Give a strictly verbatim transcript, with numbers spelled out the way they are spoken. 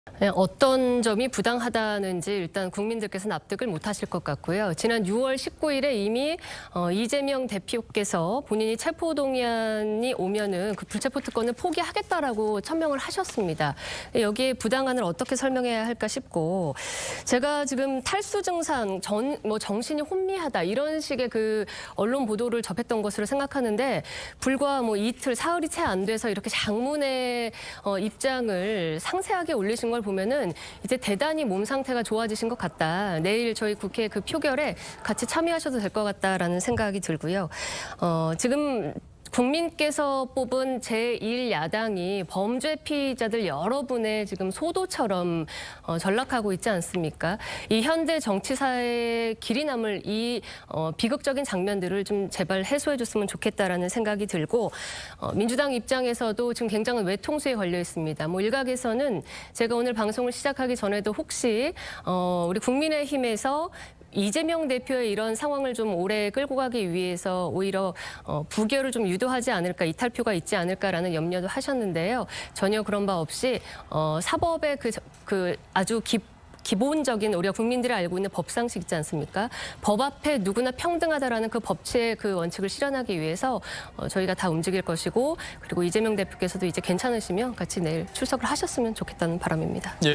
네, 어떤 점이 부당하다는지 일단 국민들께서 납득을 못하실 것 같고요. 지난 유월 십구일에 이미 어, 이재명 대표께서 본인이 체포동의안이 오면은 그 불체포 특권을 포기하겠다라고 천명을 하셨습니다. 여기에 부당한을 어떻게 설명해야 할까 싶고, 제가 지금 탈수 증상, 전, 뭐 정신이 혼미하다 이런 식의 그 언론 보도를 접했던 것으로 생각하는데, 불과 뭐 이틀, 사흘이 채 안 돼서 이렇게 장문의 어, 입장을 상세하게 올리신 걸 보면은 이제 대단히 몸 상태가 좋아지신 것 같다. 내일 저희 국회 그 표결에 같이 참여하셔도 될 것 같다라는 생각이 들고요. 어, 지금 국민께서 뽑은 제일 야당이 범죄 피의자들 여러분의 지금 소도처럼 어, 전락하고 있지 않습니까? 이 현대 정치사의 길이 남을 이 어, 비극적인 장면들을 좀 제발 해소해 줬으면 좋겠다라는 생각이 들고, 어, 민주당 입장에서도 지금 굉장한 외통수에 걸려 있습니다. 뭐 일각에서는 제가 오늘 방송을 시작하기 전에도 혹시 어, 우리 국민의힘에서 이재명 대표의 이런 상황을 좀 오래 끌고 가기 위해서 오히려 어, 부결을 좀 유도하지 않을까, 이탈표가 있지 않을까라는 염려도 하셨는데요. 전혀 그런 바 없이 어, 사법의 그, 그 아주 깊 기본적인 우리가 국민들이 알고 있는 법상식 있지 않습니까? 법 앞에 누구나 평등하다라는 그 법치의 그 원칙을 실현하기 위해서 어, 저희가 다 움직일 것이고, 그리고 이재명 대표께서도 이제 괜찮으시면 같이 내일 출석을 하셨으면 좋겠다는 바람입니다. 예.